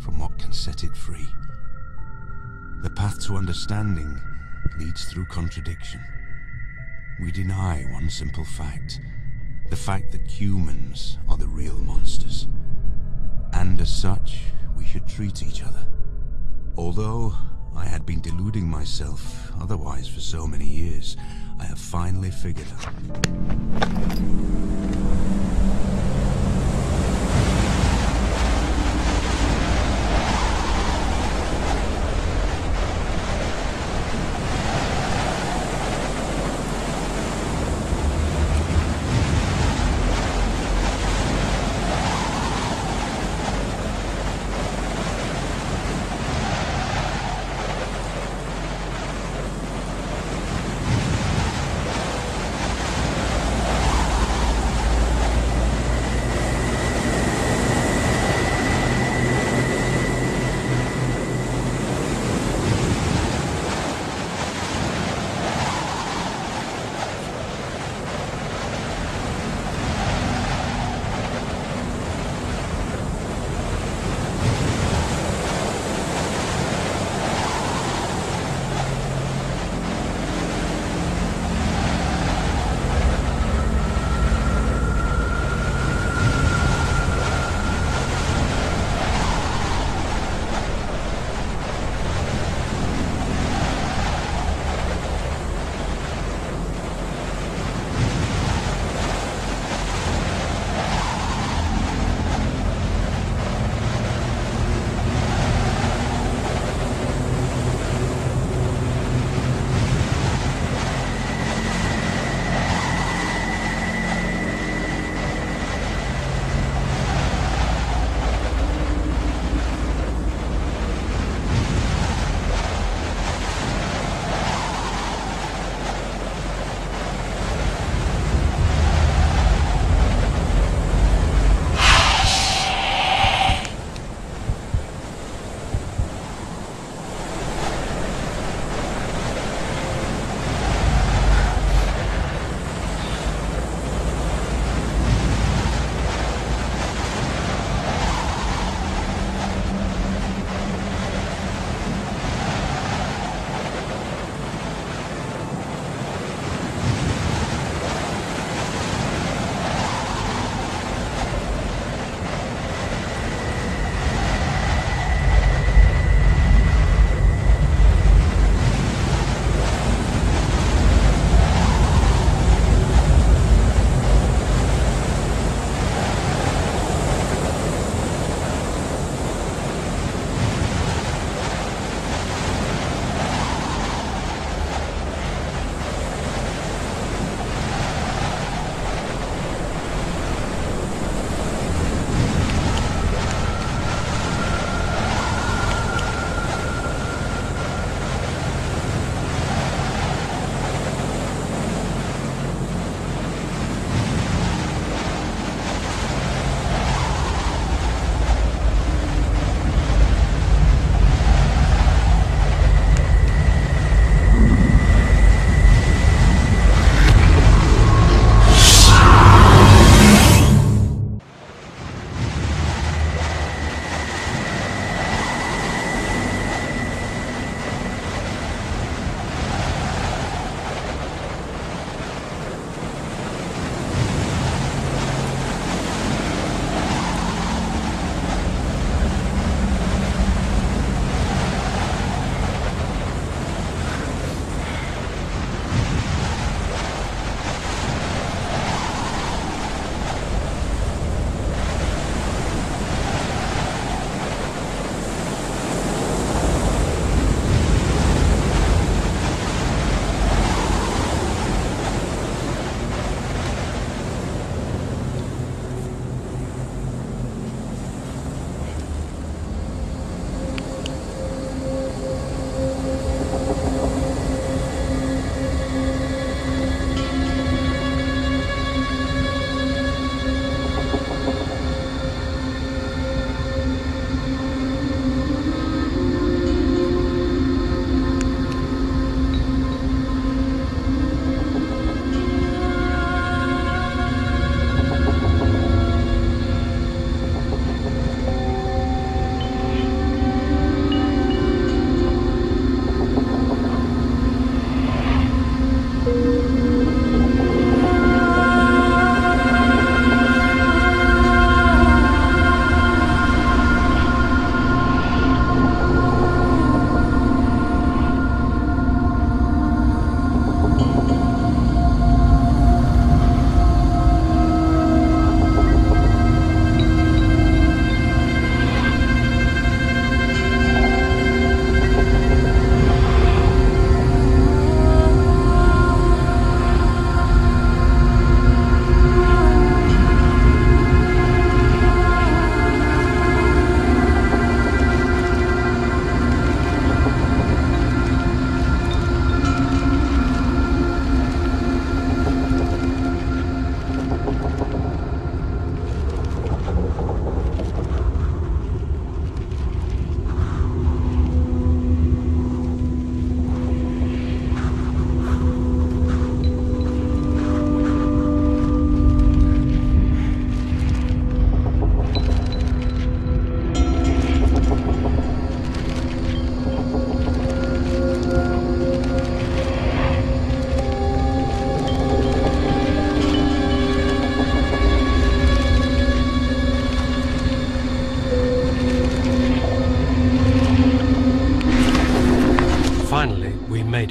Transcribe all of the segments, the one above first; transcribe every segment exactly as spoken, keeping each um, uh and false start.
from what can set it free. The path to understanding leads through contradiction. We deny one simple fact, the fact that humans are the real monsters. And as such, we should treat each other. Although I had been deluding myself otherwise for so many years, I have finally figured out.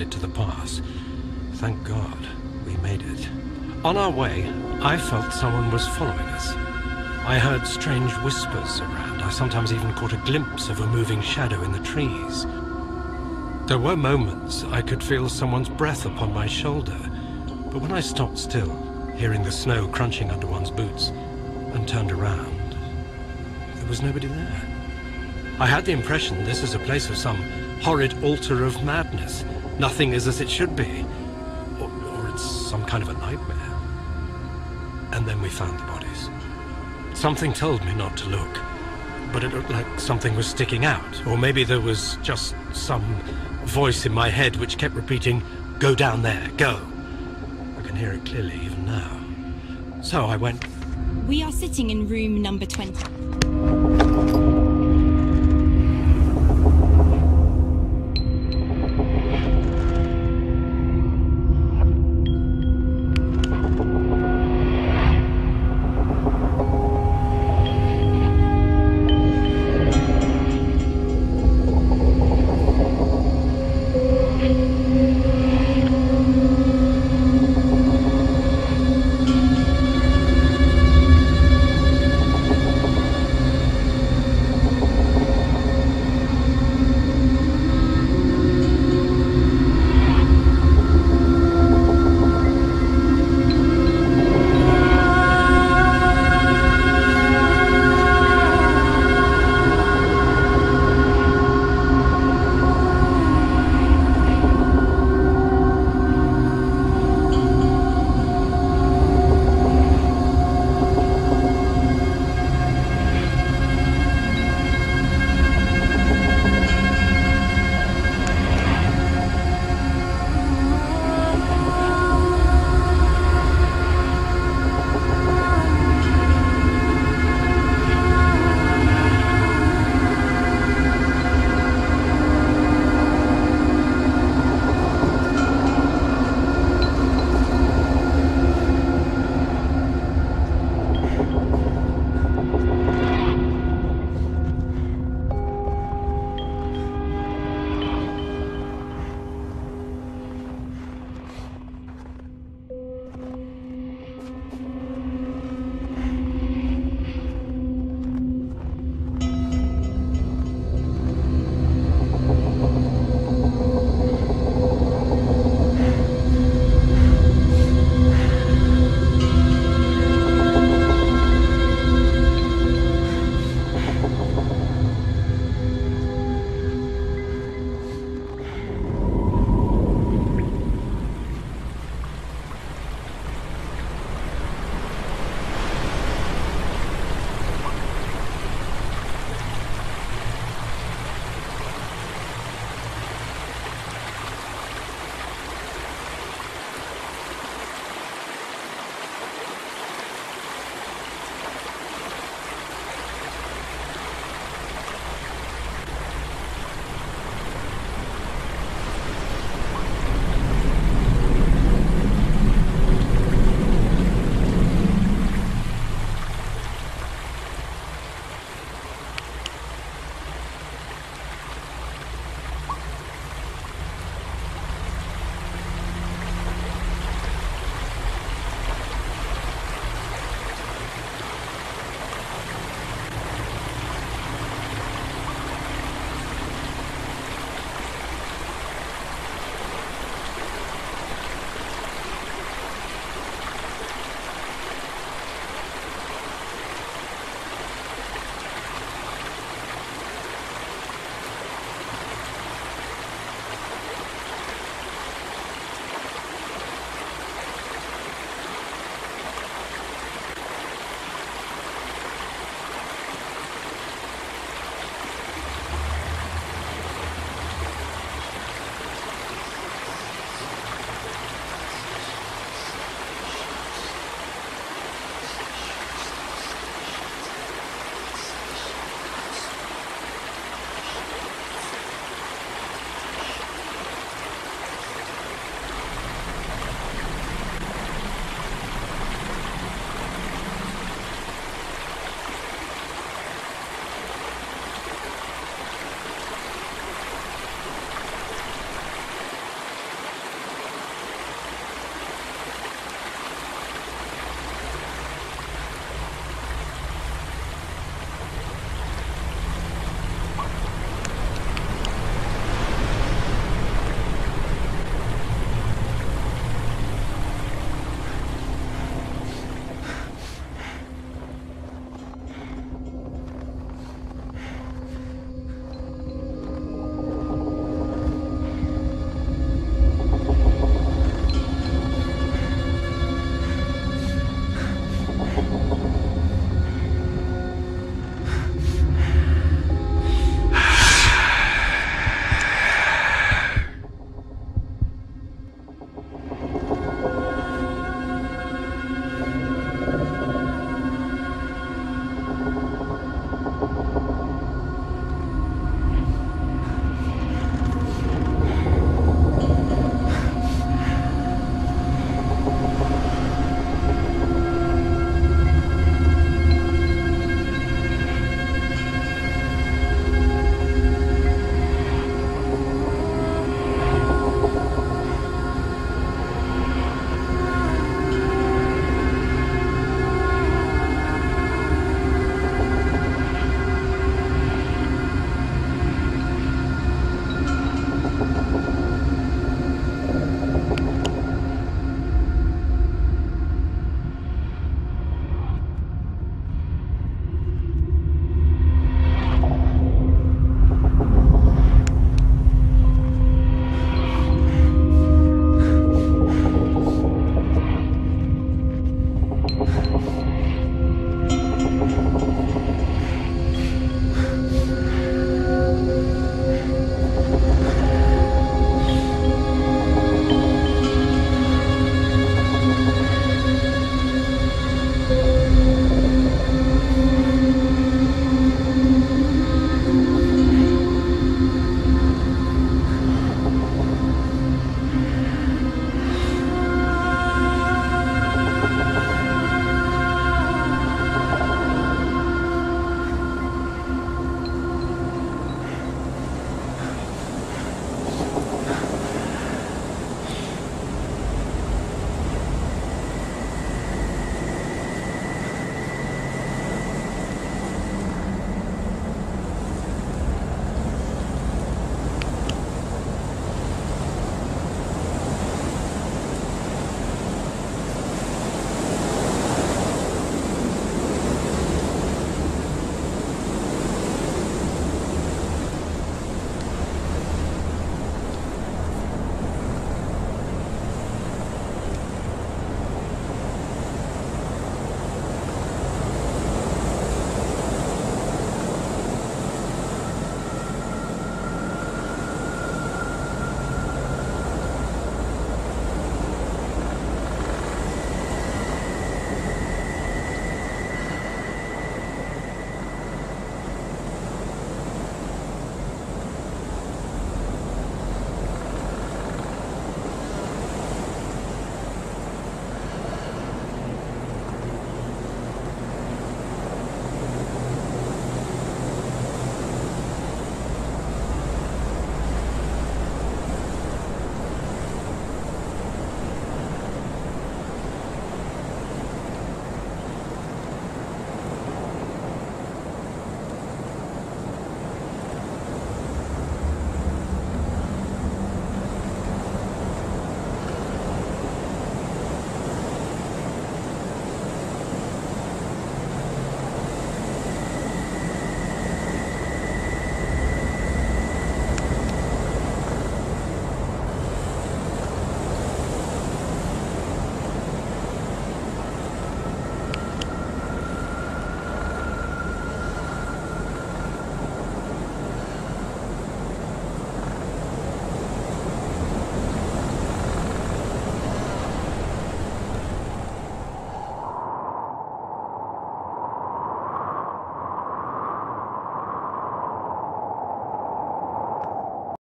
it to the pass. Thank God, we made it. On our way, I felt someone was following us. I heard strange whispers around. I sometimes even caught a glimpse of a moving shadow in the trees. There were moments I could feel someone's breath upon my shoulder, but when I stopped still, hearing the snow crunching under one's boots, and turned around, there was nobody there. I had the impression this is a place of some horrid altar of madness. Nothing is as it should be. Or, or it's some kind of a nightmare. And then we found the bodies. Something told me not to look, but it looked like something was sticking out. Or maybe there was just some voice in my head which kept repeating, "Go down there, go." I can hear it clearly even now. So I went... We are sitting in room number twenty.